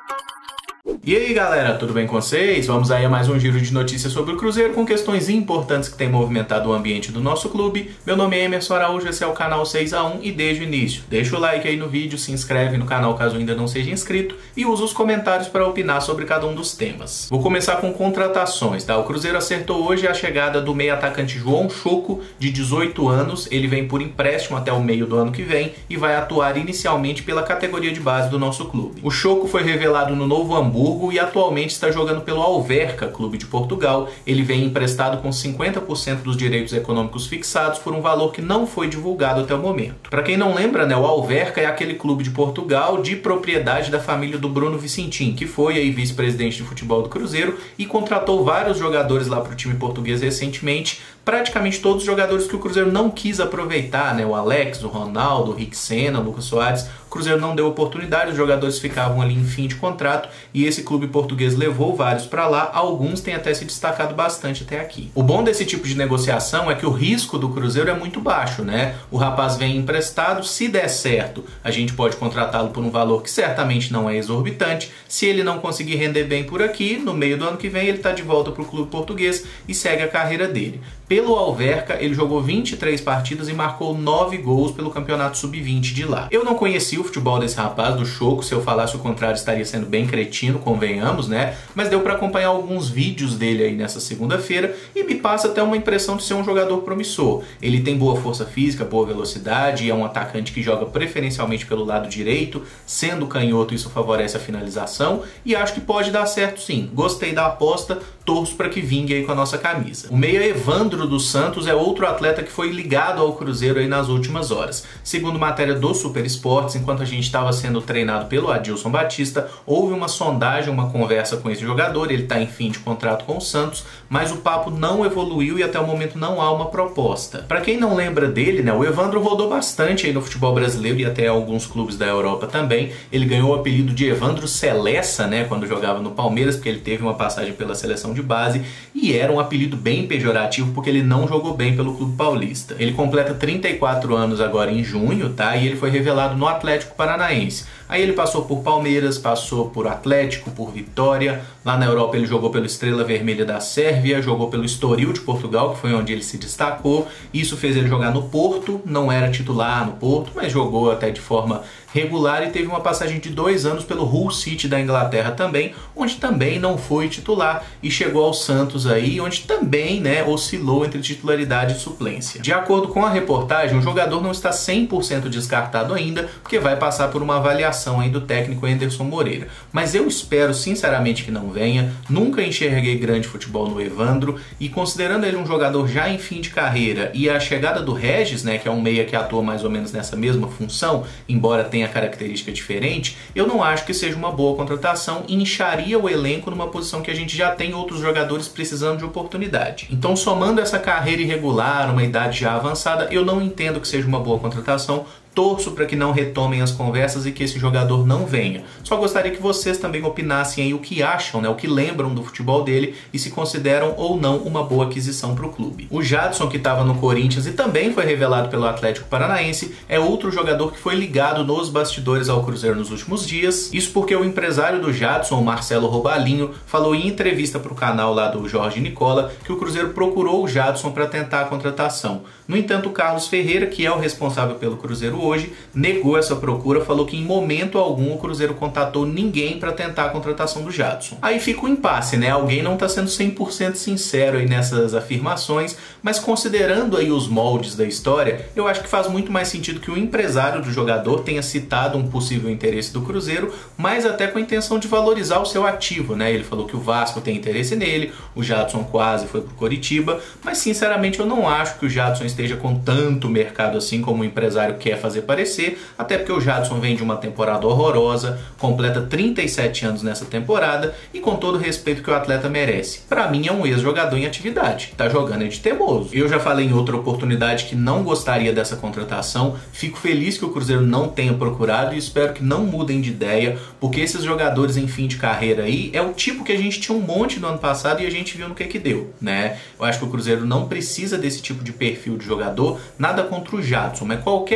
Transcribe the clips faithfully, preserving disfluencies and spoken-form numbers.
E aí galera, tudo bem com vocês? Vamos aí a mais um giro de notícias sobre o Cruzeiro com questões importantes que têm movimentado o ambiente do nosso clube. Meu nome é Emerson Araújo, esse é o canal seis a um e desde o início deixa o like aí no vídeo, se inscreve no canal caso ainda não seja inscrito e usa os comentários para opinar sobre cada um dos temas. Vou começar com contratações, tá? O Cruzeiro acertou hoje a chegada do meio atacante João Choco, de dezoito anos, ele vem por empréstimo até o meio do ano que vem e vai atuar inicialmente pela categoria de base do nosso clube. O Choco foi revelado no Novo Hamburgo e atualmente está jogando pelo Alverca, clube de Portugal. Ele vem emprestado com cinquenta por cento dos direitos econômicos fixados por um valor que não foi divulgado até o momento. Para quem não lembra, né, o Alverca é aquele clube de Portugal de propriedade da família do Bruno Vicentim, que foi aí vice-presidente de futebol do Cruzeiro e contratou vários jogadores lá para o time português recentemente, praticamente todos os jogadores que o Cruzeiro não quis aproveitar, né? O Alex, o Ronaldo, o Rick Senna, o Lucas Soares. O Cruzeiro não deu oportunidade, os jogadores ficavam ali em fim de contrato e esse clube português levou vários para lá, alguns têm até se destacado bastante até aqui. O bom desse tipo de negociação é que o risco do Cruzeiro é muito baixo, né? O rapaz vem emprestado, se der certo, a gente pode contratá-lo por um valor que certamente não é exorbitante. Se ele não conseguir render bem por aqui, no meio do ano que vem ele está de volta para o clube português e segue a carreira dele. Pelo Alverca, ele jogou vinte e três partidas e marcou nove gols pelo campeonato sub vinte de lá. Eu não conheci o futebol desse rapaz, do Choco, se eu falasse o contrário estaria sendo bem cretino, convenhamos, né? Mas deu para acompanhar alguns vídeos dele aí nessa segunda-feira e me passa até uma impressão de ser um jogador promissor. Ele tem boa força física, boa velocidade, e é um atacante que joga preferencialmente pelo lado direito, sendo canhoto isso favorece a finalização e acho que pode dar certo sim. Gostei da aposta, torço para que vingue aí com a nossa camisa. O meia Evandro dos Santos é outro atleta que foi ligado ao Cruzeiro aí nas últimas horas. Segundo matéria do Super Esportes, enquanto a gente estava sendo treinado pelo Adilson Batista, houve uma sondagem, uma conversa com esse jogador, ele está em fim de contrato com o Santos, mas o papo não evoluiu e até o momento não há uma proposta. Para quem não lembra dele, né, o Evandro rodou bastante aí no futebol brasileiro e até alguns clubes da Europa também. Ele ganhou o apelido de Evandro Celessa, né, quando jogava no Palmeiras, porque ele teve uma passagem pela seleção de base e era um apelido bem pejorativo porque ele não jogou bem pelo clube paulista. Ele completa trinta e quatro anos agora em junho, tá? E ele foi revelado no Atlético Paranaense. Aí ele passou por Palmeiras, passou por Atlético, por Vitória. Lá na Europa ele jogou pelo Estrela Vermelha da Sérvia, jogou pelo Estoril de Portugal, que foi onde ele se destacou. Isso fez ele jogar no Porto, não era titular no Porto, mas jogou até de forma regular e teve uma passagem de dois anos pelo Hull City da Inglaterra também, onde também não foi titular e chegou ao Santos aí, onde também, né, oscilou entre titularidade e suplência. De acordo com a reportagem, o jogador não está cem por cento descartado ainda, porque vai passar por uma avaliação aí do técnico Anderson Moreira. Mas eu espero sinceramente que não venha, nunca enxerguei grande futebol no Evandro e considerando ele um jogador já em fim de carreira e a chegada do Regis, né, que é um meia que atua mais ou menos nessa mesma função, embora tenha característica diferente, eu não acho que seja uma boa contratação e incharia o elenco numa posição que a gente já tem outros jogadores precisando de oportunidade. Então, somando essa carreira irregular, uma idade já avançada, eu não entendo que seja uma boa contratação. Torço para que não retomem as conversas e que esse jogador não venha. Só gostaria que vocês também opinassem aí o que acham, né, o que lembram do futebol dele e se consideram ou não uma boa aquisição para o clube. O Jadson, que estava no Corinthians e também foi revelado pelo Atlético Paranaense, é outro jogador que foi ligado nos bastidores ao Cruzeiro nos últimos dias. Isso porque o empresário do Jadson, o Marcelo Robalinho, falou em entrevista para o canal lá do Jorge Nicola que o Cruzeiro procurou o Jadson para tentar a contratação. No entanto, o Carlos Ferreira, que é o responsável pelo Cruzeiro hoje, negou essa procura, falou que em momento algum o Cruzeiro contatou ninguém para tentar a contratação do Jadson. Aí fica um impasse, né? Alguém não está sendo cem por cento sincero aí nessas afirmações, mas considerando aí os moldes da história, eu acho que faz muito mais sentido que o empresário do jogador tenha citado um possível interesse do Cruzeiro, mas até com a intenção de valorizar o seu ativo, né? Ele falou que o Vasco tem interesse nele, o Jadson quase foi pro Coritiba, mas sinceramente eu não acho que o Jadson esteja com tanto mercado assim como o empresário quer fazer parecer, até porque o Jadson vem de uma temporada horrorosa, completa trinta e sete anos nessa temporada e com todo o respeito que o atleta merece. Pra mim é um ex-jogador em atividade, tá jogando é de teimoso. Eu já falei em outra oportunidade que não gostaria dessa contratação, fico feliz que o Cruzeiro não tenha procurado e espero que não mudem de ideia, porque esses jogadores em fim de carreira aí é o tipo que a gente tinha um monte no ano passado e a gente viu no que que deu, né? Eu acho que o Cruzeiro não precisa desse tipo de perfil de jogador, nada contra o Jadson, mas qualquer jogador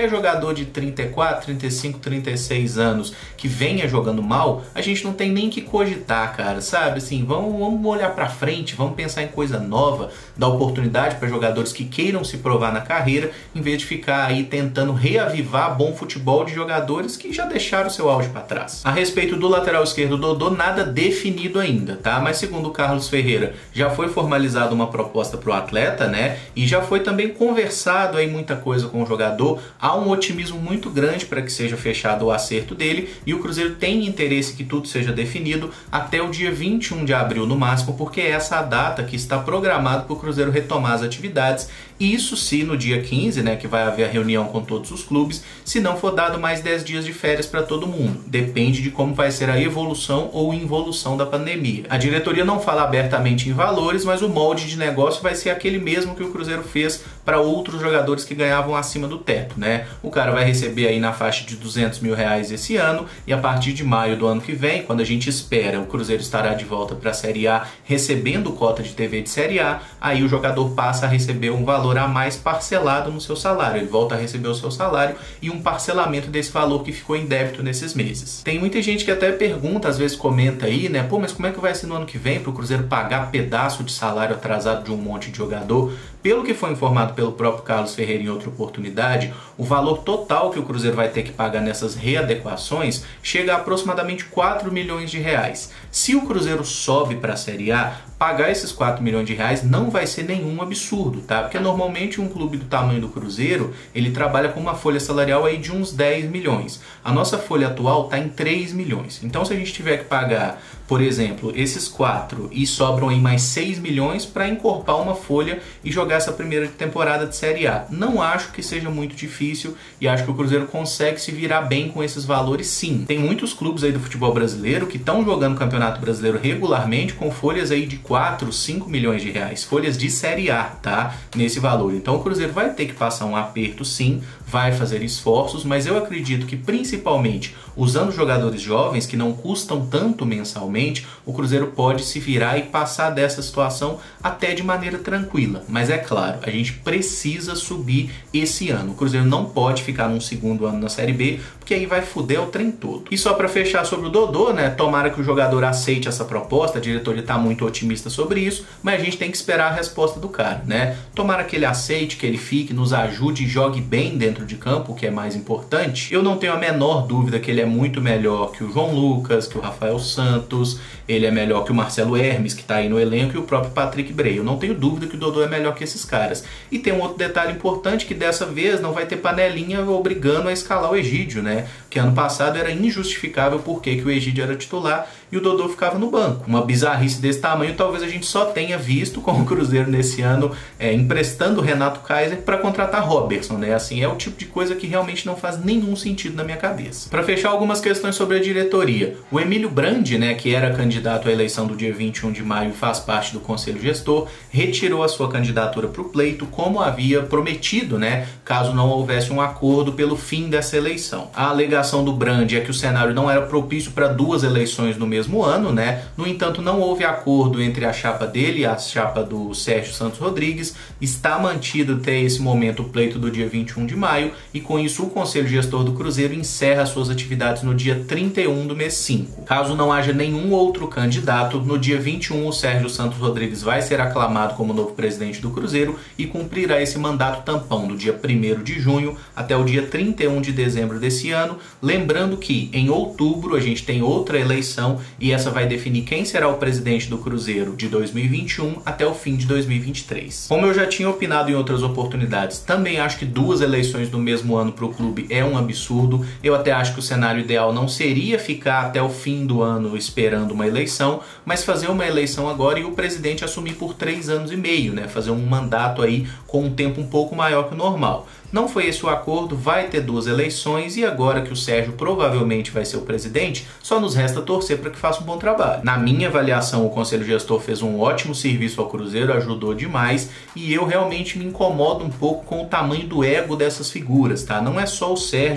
jogador de trinta e quatro, trinta e cinco, trinta e seis anos que venha jogando mal, a gente não tem nem que cogitar, cara, sabe? Assim, vamos, vamos olhar pra frente, vamos pensar em coisa nova, dar oportunidade para jogadores que queiram se provar na carreira, em vez de ficar aí tentando reavivar bom futebol de jogadores que já deixaram seu auge para trás. A respeito do lateral esquerdo Dodô, nada definido ainda, tá? Mas segundo o Carlos Ferreira, já foi formalizada uma proposta pro atleta, né? E já foi também conversado aí muita coisa com o jogador. Há um otimismo muito grande para que seja fechado o acerto dele e o Cruzeiro tem interesse que tudo seja definido até o dia vinte e um de abril no máximo, porque é essa a data que está programada para o Cruzeiro retomar as atividades. Isso se no dia quinze, né, que vai haver a reunião com todos os clubes, se não for dado mais dez dias de férias para todo mundo. Depende de como vai ser a evolução ou involução da pandemia. A diretoria não fala abertamente em valores, mas o molde de negócio vai ser aquele mesmo que o Cruzeiro fez para outros jogadores que ganhavam acima do teto, né? O cara vai receber aí na faixa de duzentos mil reais esse ano e a partir de maio do ano que vem, quando a gente espera o Cruzeiro estará de volta para a Série A recebendo cota de T V de Série A, aí o jogador passa a receber um valor a mais parcelado no seu salário. Ele volta a receber o seu salário e um parcelamento desse valor que ficou em débito nesses meses. Tem muita gente que até pergunta, às vezes comenta aí, né? Pô, mas como é que vai ser no ano que vem para o Cruzeiro pagar pedaço de salário atrasado de um monte de jogador? Pelo que foi informado pelo próprio Carlos Ferreira em outra oportunidade, o valor total que o Cruzeiro vai ter que pagar nessas readequações chega a aproximadamente quatro milhões de reais. Se o Cruzeiro sobe para a Série A, pagar esses quatro milhões de reais não vai ser nenhum absurdo, tá? Porque normalmente um clube do tamanho do Cruzeiro, ele trabalha com uma folha salarial aí de uns dez milhões. A nossa folha atual está em três milhões. Então se a gente tiver que pagar, por exemplo, esses quatro e sobram aí mais seis milhões para encorpar uma folha e jogar essa primeira temporada de Série A. Não acho que seja muito difícil e acho que o Cruzeiro consegue se virar bem com esses valores sim. Tem muitos clubes aí do futebol brasileiro que estão jogando o Campeonato Brasileiro regularmente com folhas aí de quatro, cinco milhões de reais. Folhas de Série A, tá? Nesse valor. Então o Cruzeiro vai ter que passar um aperto sim, vai fazer esforços, mas eu acredito que principalmente usando jogadores jovens que não custam tanto mensalmente, o Cruzeiro pode se virar e passar dessa situação até de maneira tranquila. Mas é claro, a gente precisa subir esse ano. O Cruzeiro não pode ficar num segundo ano na Série B, porque aí vai fuder o trem todo. E só para fechar sobre o Dodô, né? Tomara que o jogador aceite essa proposta, a diretoria está muito otimista sobre isso, mas a gente tem que esperar a resposta do cara, né? Tomara que ele aceite, que ele fique, nos ajude e jogue bem dentro de campo, o que é mais importante. Eu não tenho a menor dúvida que ele é muito melhor que o João Lucas, que o Rafael Santos, ele é melhor que o Marcelo Hermes, que está aí no elenco, e o próprio Patrick Bray. Eu não tenho dúvida que o Dodô é melhor que esses caras. E tem um outro detalhe importante, que dessa vez não vai ter panelinha obrigando a escalar o Egídio, né? Que ano passado era injustificável porque que o Egídio era titular e o Dodô ficava no banco. Uma bizarrice desse tamanho talvez a gente só tenha visto com o Cruzeiro nesse ano é, emprestando o Renato Kaiser para contratar Robertson, né? Assim, é o tipo de coisa que realmente não faz nenhum sentido na minha cabeça. Para fechar algumas questões sobre a diretoria, o Emílio Brandi, né, que era candidato à eleição do dia vinte e um de maio e faz parte do Conselho Gestor, retirou a sua candidatura para o pleito, como havia prometido, né, caso não houvesse um acordo pelo fim dessa eleição. A alegação do Brandi é que o cenário não era propício para duas eleições no mesmo ano, né? No entanto, não houve acordo entre a chapa dele e a chapa do Sérgio Santos Rodrigues. Está mantido até esse momento o pleito do dia vinte e um de maio e com isso o Conselho Gestor do Cruzeiro encerra suas atividades no dia trinta e um do mês cinco. Caso não haja nenhum outro candidato, no dia vinte e um o Sérgio Santos Rodrigues vai ser aclamado como novo presidente do Cruzeiro e cumprirá esse mandato tampão do dia primeiro de junho até o dia trinta e um de dezembro desse ano. Lembrando que em outubro a gente tem outra eleição e essa vai definir quem será o presidente do Cruzeiro de dois mil e vinte e um até o fim de dois mil e vinte e três. Como eu já tinha opinado em outras oportunidades, também acho que duas eleições no mesmo ano para o clube é um absurdo. Eu até acho que o cenário ideal não seria ficar até o fim do ano esperando uma eleição, mas fazer uma eleição agora e o presidente assumir por três anos e meio, né? Fazer um mandato aí com um tempo um pouco maior que o normal. Não foi esse o acordo, vai ter duas eleições e agora que o Sérgio provavelmente vai ser o presidente, só nos resta torcer para que faça um bom trabalho. Na minha avaliação, o Conselho Gestor fez um ótimo serviço ao Cruzeiro, ajudou demais e eu realmente me incomodo um pouco com o tamanho do ego dessas figuras, tá? Não é só o Sérgio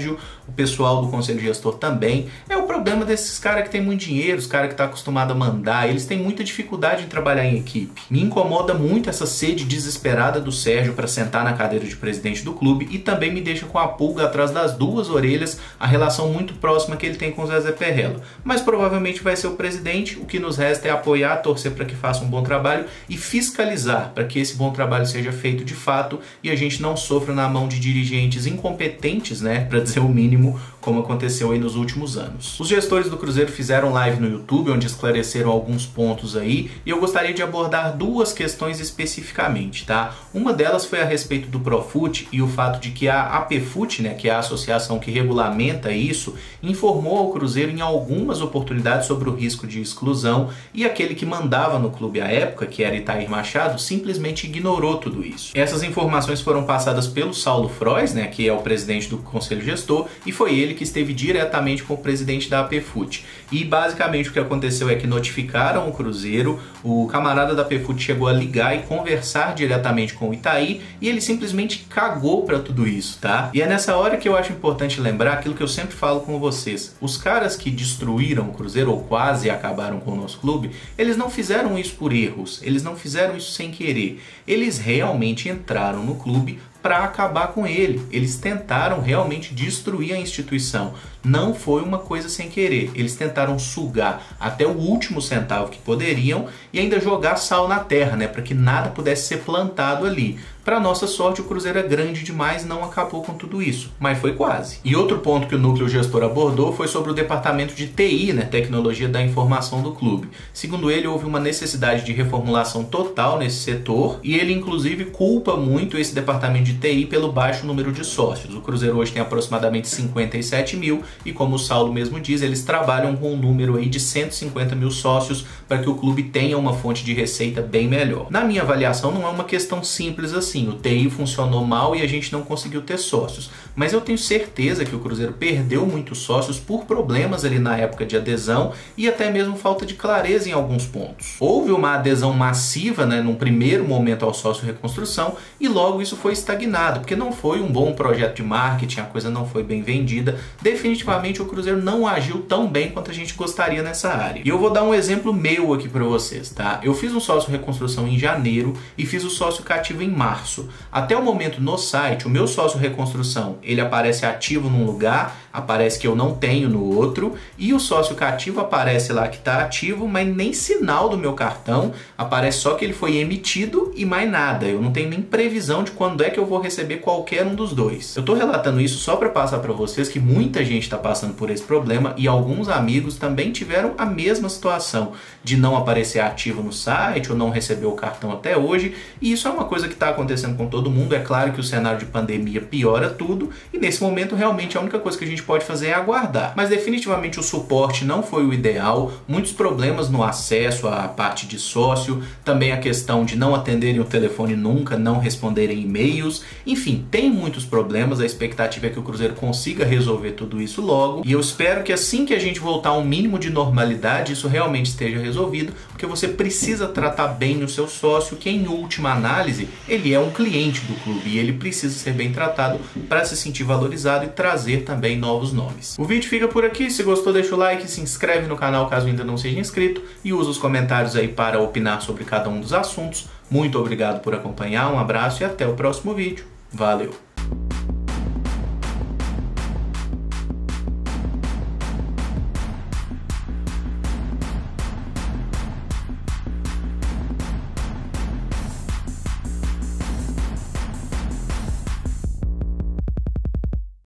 o pessoal do Conselho Gestor também. É o problema desses caras que tem muito dinheiro, os caras que estão acostumados a mandar, eles têm muita dificuldade em trabalhar em equipe. Me incomoda muito essa sede desesperada do Sérgio para sentar na cadeira de presidente do clube e também me deixa com a pulga atrás das duas orelhas a relação muito próxima que ele tem com o Zezé Perrella. Mas provavelmente vai ser o presidente, o que nos resta é apoiar, torcer para que faça um bom trabalho e fiscalizar para que esse bom trabalho seja feito de fato e a gente não sofra na mão de dirigentes incompetentes, né, para dizer o mínimo, como aconteceu aí nos últimos anos. Os gestores do Cruzeiro fizeram live no YouTube onde esclareceram alguns pontos aí e eu gostaria de abordar duas questões especificamente, tá? Uma delas foi a respeito do Profut e o fato de que a APFUT, né, que é a associação que regulamenta isso, informou ao Cruzeiro em algumas oportunidades sobre o risco de exclusão e aquele que mandava no clube à época, que era Itair Machado, simplesmente ignorou tudo isso. Essas informações foram passadas pelo Saulo Frois, né, que é o presidente do Conselho Gestor, e foi ele que esteve diretamente com o presidente da APFUT. E basicamente o que aconteceu é que notificaram o Cruzeiro, o camarada da APFUT chegou a ligar e conversar diretamente com o Itair e ele simplesmente cagou para tudo isso, tá? E é nessa hora que eu acho importante lembrar aquilo que eu sempre falo com vocês. Os caras que destruíram o Cruzeiro ou quase acabaram com o nosso clube, eles não fizeram isso por erros, eles não fizeram isso sem querer. Eles realmente entraram no clube para acabar com ele. Eles tentaram realmente destruir a instituição. Não foi uma coisa sem querer. Eles tentaram sugar até o último centavo que poderiam e ainda jogar sal na terra, né, para que nada pudesse ser plantado ali. Para nossa sorte, o Cruzeiro é grande demais e não acabou com tudo isso, mas foi quase. E outro ponto que o núcleo gestor abordou foi sobre o departamento de T I, né, Tecnologia da Informação do clube. Segundo ele, houve uma necessidade de reformulação total nesse setor e ele inclusive culpa muito esse departamento de T I pelo baixo número de sócios. O Cruzeiro hoje tem aproximadamente cinquenta e sete mil e, como o Saulo mesmo diz, eles trabalham com um número aí de cento e cinquenta mil sócios para que o clube tenha uma fonte de receita bem melhor. Na minha avaliação, não é uma questão simples assim. O T I funcionou mal e a gente não conseguiu ter sócios. Mas eu tenho certeza que o Cruzeiro perdeu muitos sócios por problemas ali na época de adesão e até mesmo falta de clareza em alguns pontos. Houve uma adesão massiva, né, num primeiro momento ao sócio reconstrução e logo isso foi estagnado, porque não foi um bom projeto de marketing, a coisa não foi bem vendida. Definitivamente o Cruzeiro não agiu tão bem quanto a gente gostaria nessa área. E eu vou dar um exemplo meu aqui para vocês, tá? Eu fiz um sócio reconstrução em janeiro e fiz o sócio cativo em março. Até o momento no site, o meu sócio reconstrução, ele aparece ativo num lugar, aparece que eu não tenho no outro, e o sócio cativo aparece lá que está ativo, mas nem sinal do meu cartão, aparece só que ele foi emitido e mais nada. Eu não tenho nem previsão de quando é que eu vou receber qualquer um dos dois. Eu estou relatando isso só para passar para vocês que muita gente está passando por esse problema e alguns amigos também tiveram a mesma situação de não aparecer ativo no site ou não receber o cartão até hoje, e isso é uma coisa que está acontecendo com todo mundo. É claro que o cenário de pandemia piora tudo e nesse momento realmente a única coisa que a gente pode fazer é aguardar. Mas definitivamente o suporte não foi o ideal, muitos problemas no acesso à parte de sócio, também a questão de não atenderem o telefone nunca, não responderem e-mails, enfim, tem muitos problemas. A expectativa é que o Cruzeiro consiga resolver tudo isso logo e eu espero que assim que a gente voltar a um mínimo de normalidade, isso realmente esteja resolvido, porque você precisa tratar bem o seu sócio, que em última análise, ele é um cliente do clube e ele precisa ser bem tratado para se sentir valorizado e trazer também novos nomes. O vídeo fica por aqui. Se gostou, deixa o like, se inscreve no canal caso ainda não seja inscrito e usa os comentários aí para opinar sobre cada um dos assuntos. Muito obrigado por acompanhar, um abraço e até o próximo vídeo. Valeu!